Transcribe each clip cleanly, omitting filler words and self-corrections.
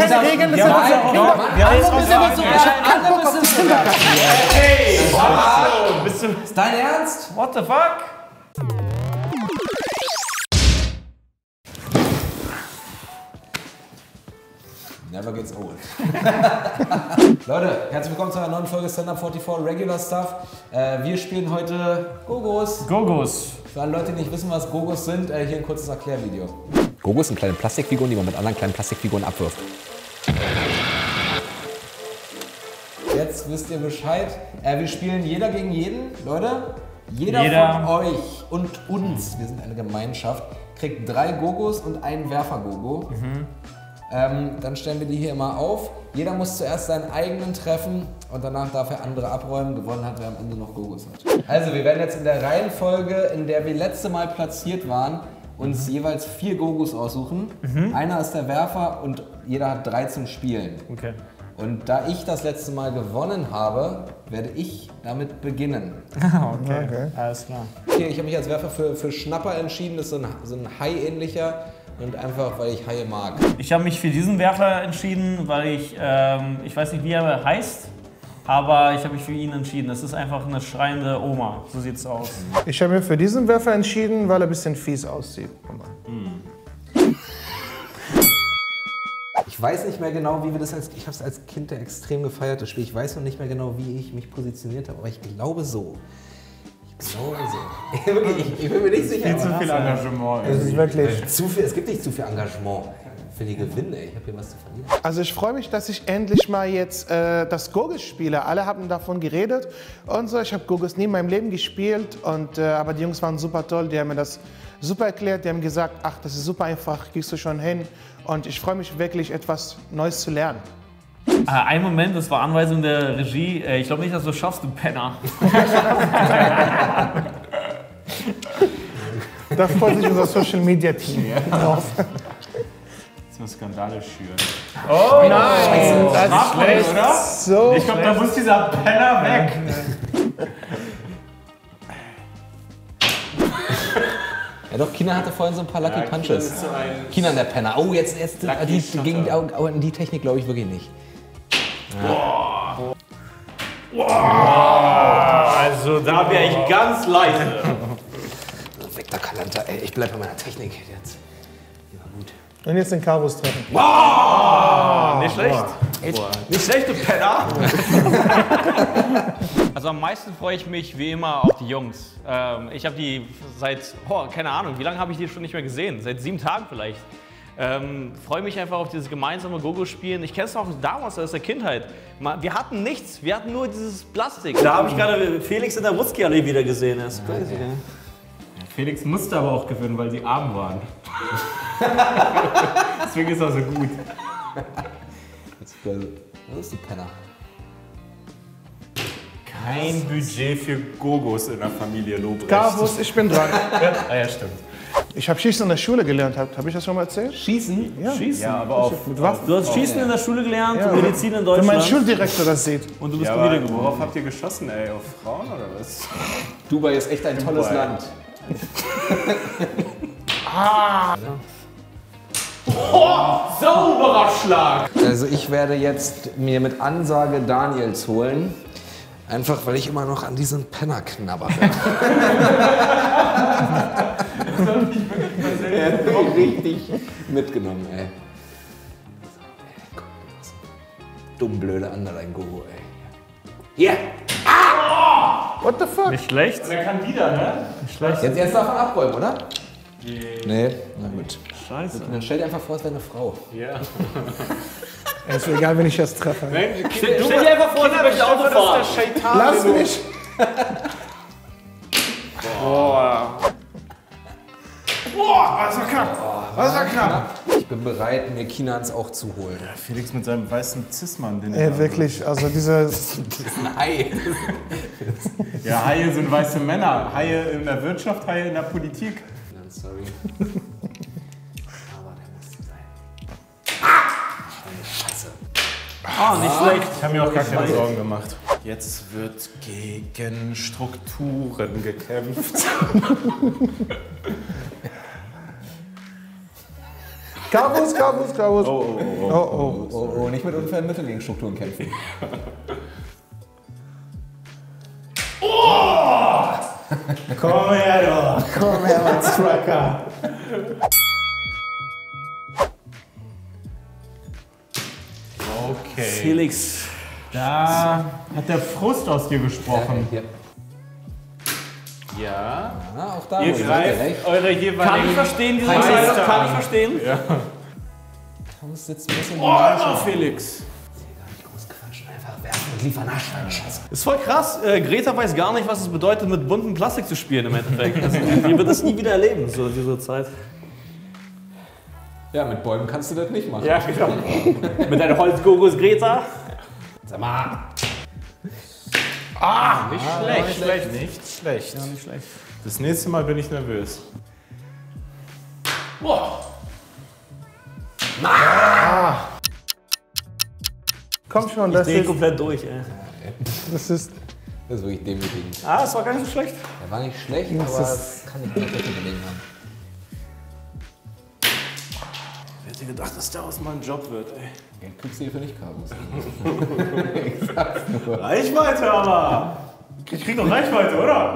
keine Regeln, das ist Hey, ist dein Ernst? What the fuck? Never gets old. Leute, herzlich willkommen zu einer neuen Folge Stand Up 44 Regular Stuff. Wir spielen heute Gogos. Gogos. Für alle Leute, die nicht wissen, was Gogos sind, hier ein kurzes Erklärvideo. Gogos sind kleine Plastikfiguren, die man mit anderen kleinen Plastikfiguren abwirft. Jetzt wisst ihr Bescheid. Wir spielen jeder gegen jeden, Leute. Jeder von euch und uns, wir sind eine Gemeinschaft, kriegt 3 Gogos und einen Werfer-Gogo. Dann stellen wir die hier immer auf. Jeder muss zuerst seinen eigenen treffen und danach darf er andere abräumen. Gewonnen hat, wer am Ende noch Gogos hat. Also wir werden jetzt in der Reihenfolge, in der wir letzte Mal platziert waren, uns jeweils 4 Gogos aussuchen. Einer ist der Werfer und jeder hat 3 zum Spielen. Okay. Und da ich das letzte Mal gewonnen habe, werde ich damit beginnen. Okay, alles klar. Okay, ich habe mich als Werfer für Schnapper entschieden. Das ist so ein Hai-ähnlicher. Und einfach, weil ich Haie mag. Ich habe mich für diesen Werfer entschieden, weil ich weiß nicht, wie er heißt, aber ich habe mich für ihn entschieden. Das ist einfach eine schreiende Oma, so sieht's aus. Ich habe mich für diesen Werfer entschieden, weil er ein bisschen fies aussieht. Ich weiß nicht mehr genau, wie wir das ich habe es als Kind extrem gefeiert, das Spiel. Ich weiß noch nicht mehr genau, wie ich mich positioniert habe, aber ich glaube so. Ich bin mir nicht sicher. Viel zu viel Engagement. Das ist wirklich Es gibt nicht zu viel Engagement für die Gewinne. Ich habe hier was zu verlieren. Also ich freue mich, dass ich endlich mal jetzt das Gogos spiele. Alle haben davon geredet und so. Ich habe Gogos nie in meinem Leben gespielt, aber die Jungs waren super toll. Die haben mir das super erklärt. Die haben gesagt, ach, das ist super einfach, kriegst du schon hin. Und ich freue mich wirklich, etwas Neues zu lernen. Ein Moment, das war Anweisung der Regie. Ich glaube nicht, dass du es schaffst, du Penner. Da freut sich unser Social Media Team drauf. Das muss Skandale schüren. Oh Nein, das ist schlecht, oder? So Ich glaube, da muss dieser Penner weg. Ja doch, Kina hatte vorhin so ein paar Lucky Punches. Kina der Penner. Oh, jetzt die Technik glaube ich wirklich nicht. Ja. Also da wäre ich ganz leise. Weg der Kalender, ey, ich bleibe bei meiner Technik jetzt. Ja, gut. Und jetzt den Kabus treffen. Nicht schlecht. Nicht schlecht, du Penner. Also am meisten freue ich mich wie immer auf die Jungs. Ich habe die seit, keine Ahnung, wie lange habe ich die schon nicht mehr gesehen? Seit 7 Tagen vielleicht. Freue mich einfach auf dieses gemeinsame Gogo-Spielen. Ich kenne es noch damals aus der Kindheit. Wir hatten nichts, wir hatten nur dieses Plastik. Da habe ich gerade Felix in der Wutzki-Allee wieder gesehen. Das ist crazy, ja. Felix musste aber auch gewinnen, weil sie arm waren. Deswegen ist er so gut. Was ist ein Penner? Kein Budget für Gogos in der Familie Lobrecht. Kabus, ich bin dran. Ja, stimmt. Ich habe Schießen in der Schule gelernt. Habe ich das schon mal erzählt? Schießen? Ja. Schießen? Ja, aber auf. Mit Waffen. Du hast Schießen in der Schule gelernt Ja. und Medizin in Wenn Deutschland. mein Schuldirektor das sieht. Und du bist Ja, aber wiedergeboren. worauf habt ihr geschossen, ey? Auf Frauen oder was? Dubai ist echt ein tolles Dubai. Land. Sauberer Schlag! Also ich werde jetzt mir mit Ansage Daniels holen. Einfach, weil ich immer noch an diesen Penner knabbere. Er hat mich richtig mitgenommen, ey. Dumm, blöde Ander, dein Gogo, ey. Hier! What the fuck? Nicht schlecht. Der kann wieder, ne? Nicht schlecht. Jetzt darf er abräumen, oder? Nee, na gut. Scheiße. Dann stell dir einfach vor, es wäre eine Frau. Ja. Es ist egal, wenn ich das treffe. Stell dir einfach vor, sie möchte Auto fahren. Lass mich! Boah, das war knapp. Das war knapp. Ich bin bereit, mir Kinans auch zu holen. Felix mit seinem weißen Zismann. Den Ey, wirklich, also diese... Das ist ein Ei. Ja, Haie sind weiße Männer. Haie in der Wirtschaft, Haie in der Politik. Sorry. Aber der muss sein. Scheiße. Ah, nicht schlecht. Ich habe mir auch gar keine Sorgen gemacht. Jetzt wird gegen Strukturen gekämpft. Kavus. Oh, nicht mit unfairen Mittellinkstrukturen kämpfen. Komm her, doch. Komm her, mein Striker. Okay. Felix. Da hat der Frust aus dir gesprochen. Hier. Ja. Ja, auch da. Ihr wo greift recht. eure Kann ich jeweiligen... verstehen, diese Meister Entscheidung? Kann ich an. verstehen? Ja. Kavus sitzt ein bisschen Oh, Felix. Groß quatschen, einfach werfen und liefern Schatz. Ist voll krass. Greta weiß gar nicht, was es bedeutet, mit buntem Plastik zu spielen im Endeffekt. Also, die wird das nie wieder erleben, so diese Zeit. Ja, mit Bäumen kannst du das nicht machen. Ja, genau. Mit deinen Holzgogos, Greta. Sag mal. Nicht schlecht. Nicht schlecht. Ja, nicht schlecht. Das nächste Mal bin ich nervös. Komm schon, Ich das drehe ist, komplett durch, ey. das ist... Das ist wirklich demütigend. Ah, das war gar nicht so schlecht. Der war nicht schlecht, aber das kann nicht mit der Kette gelegen haben. Wer hätte gedacht, dass daraus mal ein Job wird, ey. Geld kriegst du hierfür nicht, Kavus. Reichweite aber! Ich krieg doch Reichweite, oder?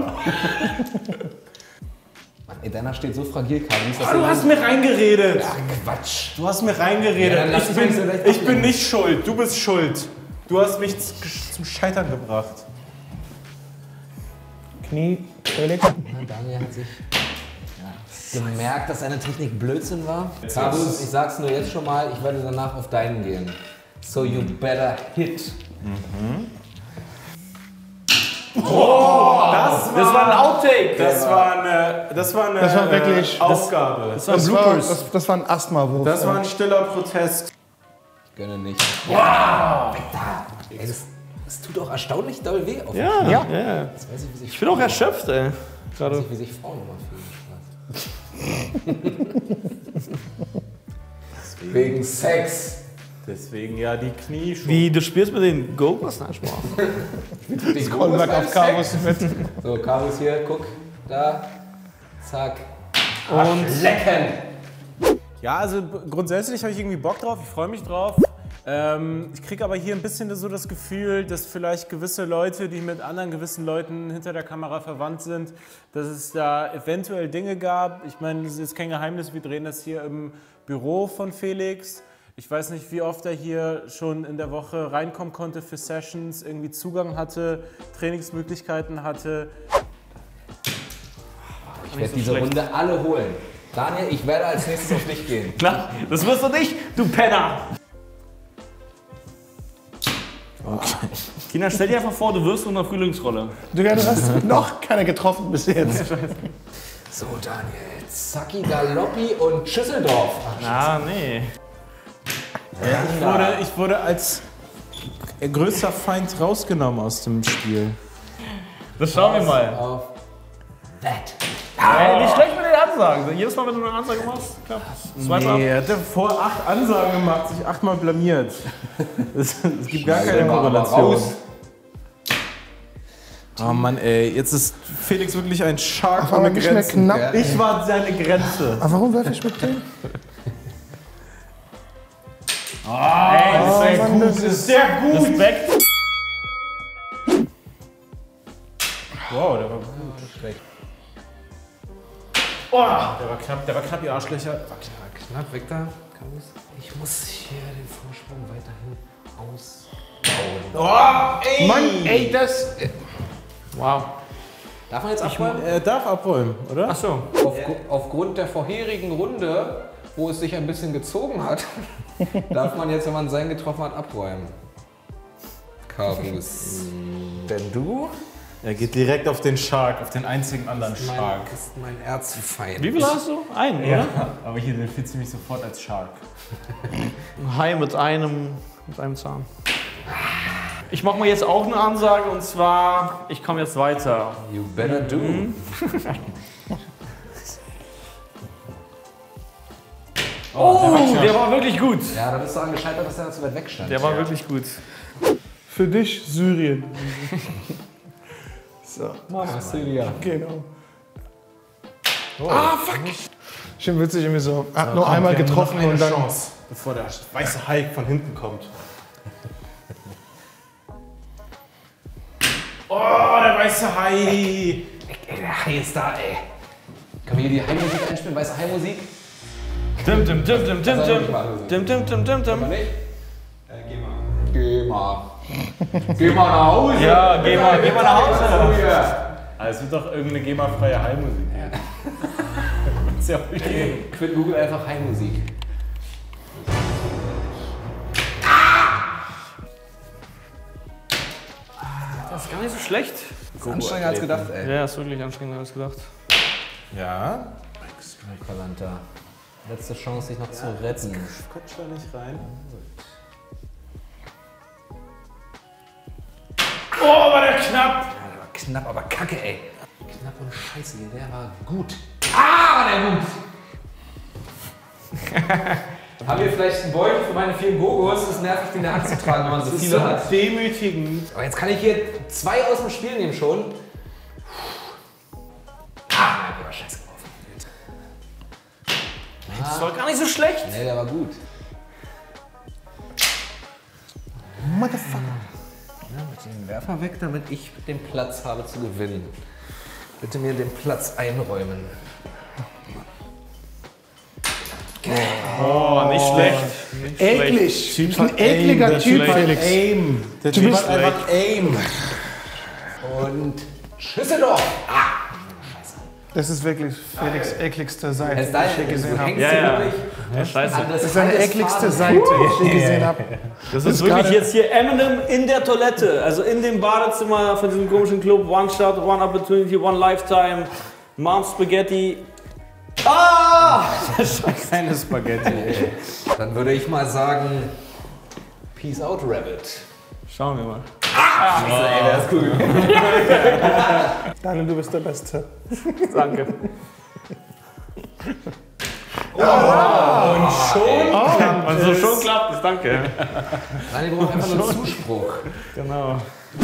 Mann, ey, deiner steht so fragil, Kavus. dass Du er- hast mir reingeredet! Ach, Quatsch. Du hast mir reingeredet. Ja, dann lass dich nicht so leicht Ich bin ablenken. nicht schuld, du bist schuld. Du hast mich zum Scheitern gebracht. Knie, Felix. Daniel hat sich gemerkt, dass seine Technik Blödsinn war. Kavus, ich sag's nur jetzt schon mal, ich werde danach auf deinen gehen. So you better hit. Das war ein Outtake. Das war eine Das war wirklich- Aufgabe. Das war ein Das war, Bloopers. das war ein Asthma-Wurf. Das war ein stiller Protest. Ich gönne nicht. Ja! Weg da! Ey, das tut auch erstaunlich doll weh. Auf Ja. Das weiß ich, wie sich Ich bin auch erschöpft, ey. Gerade. wie sich Frauen immer fühlen. Wegen Sex. Deswegen ja die Knie schon. Wie, du spielst mit den Gogos? Nein, Spaß. Den Callback auf Kavus mit. So, Kavus hier, guck. Da. Zack. Und lecken! Ja, also grundsätzlich habe ich irgendwie Bock drauf, ich freue mich drauf. Ich kriege aber hier ein bisschen so das Gefühl, dass vielleicht gewisse Leute, die mit anderen gewissen Leuten hinter der Kamera verwandt sind, dass es da eventuell Dinge gab. Ich meine, das ist jetzt kein Geheimnis, wir drehen das hier im Büro von Felix. Ich weiß nicht, wie oft er hier schon in der Woche reinkommen konnte für Sessions, irgendwie Zugang hatte, Trainingsmöglichkeiten hatte. Ich werde diese Runde alle holen. Daniel, ich werde als nächstes auf dich gehen. Klar, das wirst du nicht, du Penner! Kina, stell dir einfach vor, du wirst in einer Frühlingsrolle. Du hast noch keine getroffen bis jetzt. So, Daniel. Zacki, Galoppi und Schüsseldorf. Ah, nee. Ich wurde als größter Feind rausgenommen aus dem Spiel. Das schauen wir mal. Auf that. Ey, nicht schlecht mit den Ansagen. Jedes Mal, wenn du eine Ansage machst, klappt. Nee, er hat vor 8 Ansagen gemacht, sich 8-mal blamiert. Es gibt gar keine Korrelation. Oh Mann, ey, jetzt ist Felix wirklich ein Shark Aber ohne nicht mehr Grenzen. knapp. Ich war seine Grenze. Aber warum werfe ich mit dem? Ey, das ist Mann, das ist Sehr gut. Respekt. Wow, der war gut. Oh, der war knapp, ihr Arschlöcher. Knapp weg da. Ich muss hier den Vorsprung weiterhin ausbauen. Mann, ey, das... Wow. Darf man jetzt abräumen? Er darf abräumen, oder? Achso. Aufgrund der vorherigen Runde, wo es sich ein bisschen gezogen hat, darf man jetzt, wenn man sein getroffen hat, abräumen. Kavus. Denn du Er geht direkt auf den Shark, auf den einzigen anderen Shark. ist mein Erzfeind. Wie viel hast du? Einen, Ja, oder? aber hier fühlt sie mich sofort als Shark. Ein Hai mit einem Zahn. Ich mache mal jetzt auch eine Ansage und zwar, ich komme jetzt weiter. You better do. Oh, der war wirklich gut. Ja, da bist du daran gescheitert, dass er zu weit weg stand. Der war wirklich gut. Für dich Syrien. So, Marcelilia. genau. Schön witzig, irgendwie so. Hat nur einmal getroffen und dann. Chance, bevor der weiße Hai von hinten kommt. Oh, der weiße Hai! Ey, der Hai ist da, ey. Können wir hier die Hai-Musik einspielen? Weiße Hai-Musik? Dim, dim, dim, dim, dim, dim, dim, dim, dim, dim, dim. Geh mal. Geh mal nach Hause. Ja, geh mal nach Hause. Also es wird doch irgendeine GEMA-freie Hai-Musik. Ist ja okay. Quit Google einfach Hai-Musik. Das ist gar nicht so schlecht. Das ist anstrengender als gedacht, ey. Ja, ist wirklich anstrengender als gedacht. Ja. Kalanta. Letzte Chance, sich noch zu retten. Quatsch da nicht rein. Oh, war der knapp! Ja, der war knapp, aber kacke, ey. Knapp und scheiße, der war gut. Ah, war der gut! Haben wir vielleicht einen Beutel für meine vielen Gogos? Das ist nervig, den in der Hand zu tragen, wenn man so viele hat. Demütigend. Aber jetzt kann ich hier 2 aus dem Spiel nehmen schon. Ah, der war scheiße geworfen. Das war gar nicht so schlecht. Nee, der war gut. Motherfucker. Ja, mit dem Werfer weg, damit ich den Platz habe zu gewinnen. Bitte mir den Platz einräumen. Oh, nicht schlecht. Eklig. Du bist ein ekliger Typ, Felix. Aim. Der Typ hat einfach Aim. Und Schüsseldorf. Das ist wirklich Felix' ekligste Seite, Es die ich je gesehen habe. Ja. Ja, scheiße. Das ist seine ekligste Seite, die ich je gesehen habe. Das ist wirklich jetzt hier Eminem in der Toilette, also in dem Badezimmer von diesem komischen Club. One Shot, One Opportunity, One Lifetime, Mom's Spaghetti. Ah! Keine Spaghetti, ey. Dann würde ich mal sagen, Peace out, Rabbit. Schauen wir mal. Ey, der ist cool. Daniel, du bist der Beste. Danke. Also schon klappt es, danke. Nein, wir brauchen einfach nur einen Zuspruch. Genau.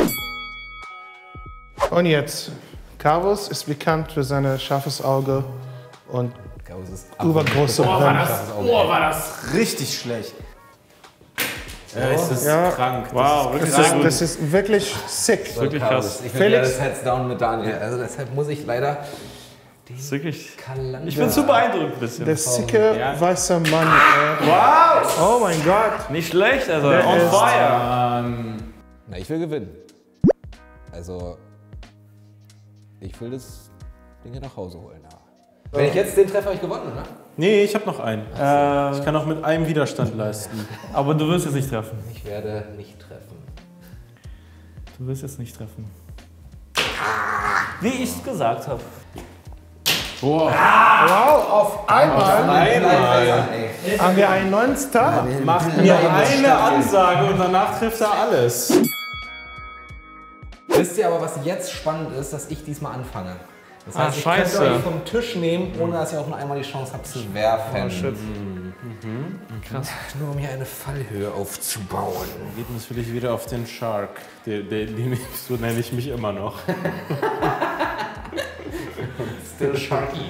Und jetzt, Carvus ist bekannt für sein scharfes Auge und übergroße Brillen. War das richtig schlecht. Ja, es ist krank. Wow, wirklich sehr gut. Das ist wirklich sick. Wirklich krass. Ich bin ja das Heads down mit Daniel. Also deshalb muss ich leider Das ist wirklich. Kalender. Ich bin zu beeindruckt ein bisschen. Der sicke weiße Mann. Wow! Oh mein Gott. Nicht schlecht, also Der on ist- fire. Na, ich will gewinnen. Also, ich will das Ding hier nach Hause holen. Ja. Wenn ich jetzt den Treffer, habe ich gewonnen, ne? Nee, ich habe noch einen. Ich kann auch mit einem Widerstand leisten. Aber du wirst jetzt nicht treffen. Ich werde nicht treffen. Du wirst jetzt nicht treffen. Wie ich es gesagt habe. Wow, auf einmal haben wir einen neuen Star. Macht mir eine Ansage und danach trifft er alles. Wisst ihr aber, was jetzt spannend ist, dass ich diesmal anfange? Das heißt, ich scheiße. könnte euch vom Tisch nehmen, ohne dass ihr auch nur einmal die Chance habt zu werfen. Oh, shit. Krass. Nur um hier eine Fallhöhe aufzubauen. Geht natürlich wieder auf den Shark. So nenne ich mich immer noch. Still Sharky.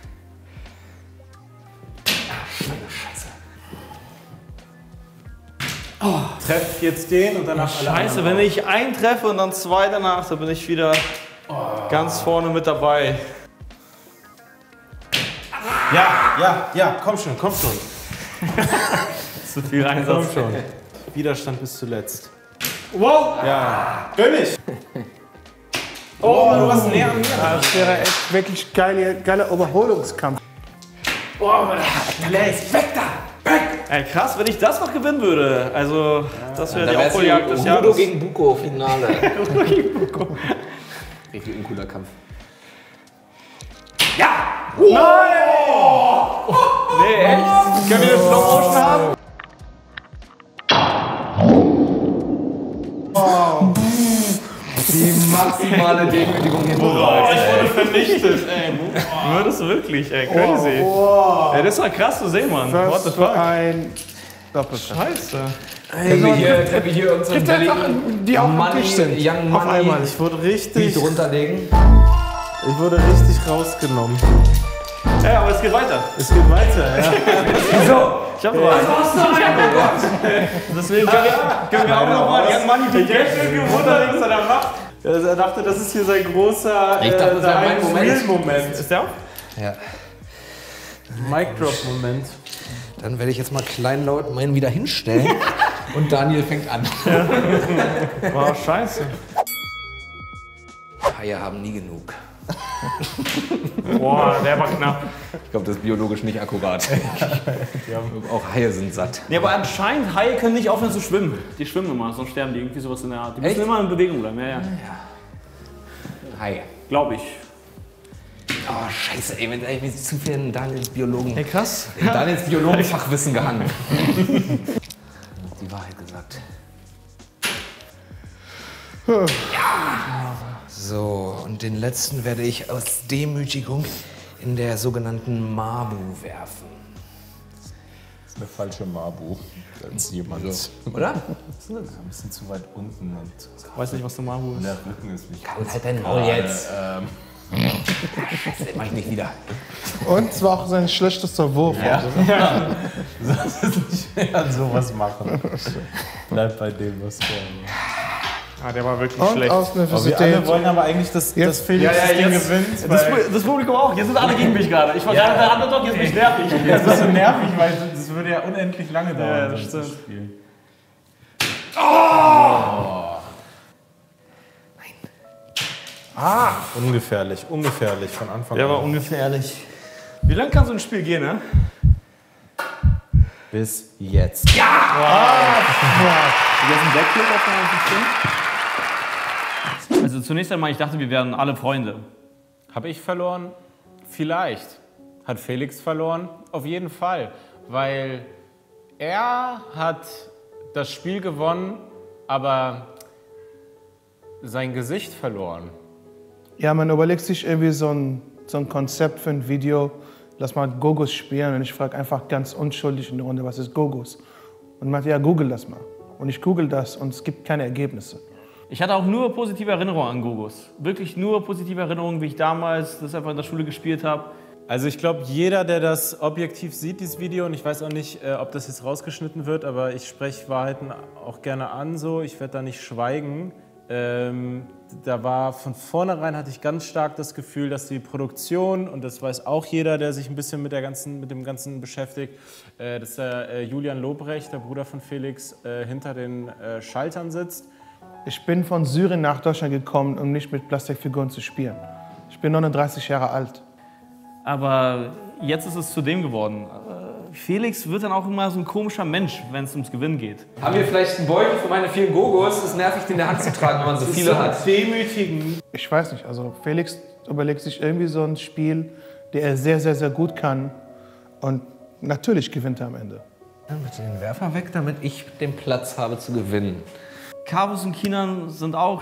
Scheiße. Treff jetzt den und danach alle Scheiße, anderen. wenn ich einen treffe und dann 2 danach, dann bin ich wieder ganz vorne mit dabei. Ja, komm schon. Zu viel Einsatz. Komm schon. Widerstand bis zuletzt. Wow! Ja, gönn ich. Oh, du warst näher an mir. Das wäre echt wirklich geiler Überholungskampf. Ey, krass, wenn ich das noch gewinnen würde. Also, das wäre Da die wär's Aufholjagd des Udo Jahres. gegen Buko Finale. Richtig uncooler Kampf. Nee, echt? Können wir den Slow Motion haben? Die maximale Demütigung hinten raus. Ich wurde vernichtet, ey. Würdest du wirklich, ey, crazy. Ey, das war krass zu sehen, Mann. What the Was für fuck? ein Doppelschlag. Scheiße. Können wir hier unseren billigen Die auch am Tisch sind. Young Auf Money einmal. Ich wurde Beat richtig runterlegen? rausgenommen. Ey, aber es es geht weiter. Es geht weiter, ja. Wieso? Ich hab noch was. Deswegen können wir auch noch mal die Manipulation. Ich bin gewundert, was er da macht. Er dachte, das ist hier sein großer Ich dachte, das wäre mein Moment. Moment. Ist der auch? Ja. Mic-Drop-Moment. Dann werde ich jetzt mal kleinlaut meinen wieder hinstellen. Und Daniel fängt an. Oh, scheiße. Haie haben nie genug. Boah, der war knapp. Ich glaube, das ist biologisch nicht akkurat. Auch Haie sind satt. Nee, aber anscheinend Haie können nicht aufhören zu schwimmen. Die schwimmen immer, sonst sterben die, irgendwie sowas in der Art. Die müssen Echt? immer in Bewegung bleiben, ja. Haie. Glaube ich. Oh, scheiße, ey, wenn ich zu viel in Daniels Biologen... Hey, krass. In Daniels Biologenfachwissen gehangen. Die Wahrheit gesagt. Ja. So, und den letzten werde ich aus Demütigung in der sogenannten Mabu werfen. Das ist eine falsche Mabu. Da ist jemand. Oder? Das ist ein bisschen zu weit unten und Weiß nicht, was der Mabu ist. der Rücken ist nicht Und halt dein Maul jetzt. Das mach ich nicht wieder. Und es war auch sein schlechtester Wurf. Ja. Das ist nicht mehr sowas machen. Bleib bei dem, was du. Ah, der war wirklich Und schlecht. aus Wir alle Universität. wollen aber eigentlich, dass Felix Ja, das Ding jetzt- gewinnt. Weil Das Publikum auch. Jetzt sind alle gegen mich gerade. Ich war gerade der Underdog, jetzt bin ich nervig. das ist so nervig, weil das würde ja unendlich lange dauern, Ja, das das zu stimmt. spielen. Ungefährlich von Anfang Der an. war ungefährlich. Wie lange kann so ein Spiel gehen, ne? Bis jetzt. Jetzt ein Backflip auf der Also zunächst einmal, ich dachte, wir wären alle Freunde. Habe ich verloren? Vielleicht. Hat Felix verloren? Auf jeden Fall. Weil er hat das Spiel gewonnen, aber sein Gesicht verloren. Ja, man überlegt sich irgendwie so ein Konzept für ein Video. Lass mal Gogos spielen. Und ich frage einfach ganz unschuldig in der Runde, was ist Gogos? Und man sagt, ja, google das mal. Und ich google das und es gibt keine Ergebnisse. Ich hatte auch nur positive Erinnerungen an Gogos. Wirklich nur positive Erinnerungen, wie ich damals das einfach in der Schule gespielt habe. Also ich glaube, jeder, der das objektiv sieht, dieses Video, und ich weiß auch nicht, ob das jetzt rausgeschnitten wird, aber ich spreche Wahrheiten auch gerne an so, ich werde da nicht schweigen. Da war von vornherein, hatte ich ganz stark das Gefühl, dass die Produktion, und das weiß auch jeder, der sich ein bisschen mit dem Ganzen beschäftigt, dass der Julian Lobrecht, der Bruder von Felix, hinter den Schaltern sitzt. Ich bin von Syrien nach Deutschland gekommen, um nicht mit Plastikfiguren zu spielen. Ich bin 39 Jahre alt. Aber jetzt ist es zu dem geworden. Felix wird dann auch immer so ein komischer Mensch, wenn es ums Gewinnen geht. Haben wir vielleicht einen Beutel für meine vielen Gogos? Es ist nervig, den in der Hand zu tragen, wenn man so viele hat. Demütigen. Ich weiß nicht, also Felix überlegt sich irgendwie so ein Spiel, der er sehr, sehr, sehr gut kann. Und natürlich gewinnt er am Ende. Dann bitte den Werfer weg, damit ich den Platz habe zu gewinnen. Kabus und Kinan sind auch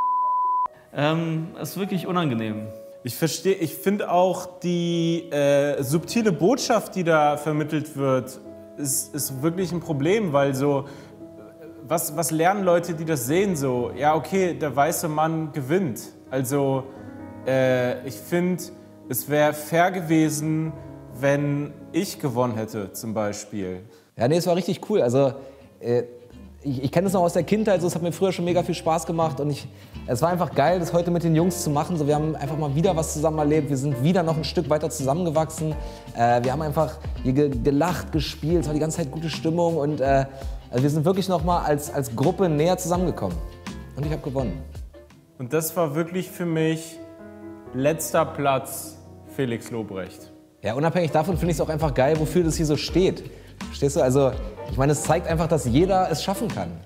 ist wirklich unangenehm. Ich finde auch die subtile Botschaft, die da vermittelt wird, ist wirklich ein Problem, weil so, was lernen Leute, die das sehen so? Ja, okay, der weiße Mann gewinnt. Also ich finde, es wäre fair gewesen, wenn ich gewonnen hätte zum Beispiel. Ja, nee, es war richtig cool. Also ich kenne das noch aus der Kindheit, so, es hat mir früher schon mega viel Spaß gemacht und es war einfach geil, das heute mit den Jungs zu machen. So, wir haben einfach mal wieder was zusammen erlebt, wir sind wieder noch ein Stück weiter zusammengewachsen. Wir haben einfach hier gelacht, gespielt, es war die ganze Zeit gute Stimmung und also wir sind wirklich noch mal als Gruppe näher zusammengekommen. Und ich habe gewonnen. Und das war wirklich für mich letzter Platz Felix Lobrecht. Ja, unabhängig davon finde ich es auch einfach geil, wofür das hier so steht. Verstehst du? Also, ich meine, es zeigt einfach, dass jeder es schaffen kann.